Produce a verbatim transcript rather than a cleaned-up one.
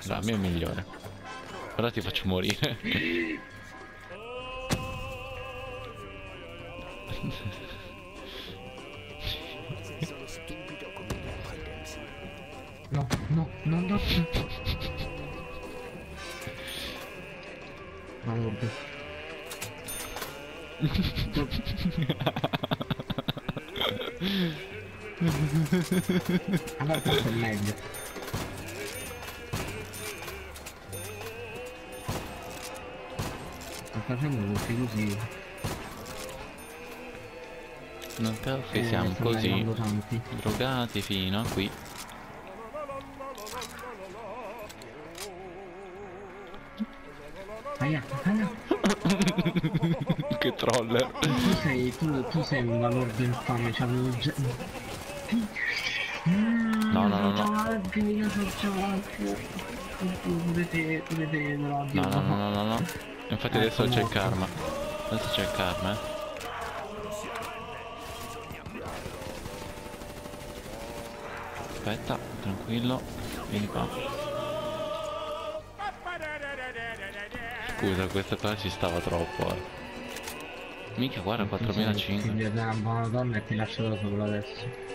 La mia è migliore. Ora ti faccio morire. No, no, no, no. No, vabbè. Allora questo è meglio. Sto facendo tutti così. Non te che Eh, siamo stanno così arrivando tanti. drogati fino a qui. Aia, aia. Che troller. Tu sei, tu, tu sei un valore infame, c'avevo già... No, no, no, no. Anche io so già anche... Pure te, pure te, però... No, no, no, no, no, no. Infatti Eh, adesso c'è il morto. karma. Adesso c'è il karma, eh. Aspetta, tranquillo. Vieni qua. Scusa, questa qua ci stava troppo, eh. Mica, guarda, Tu sei quattromilacinquecento. figlio di una buona donna e ti lascio da solo adesso.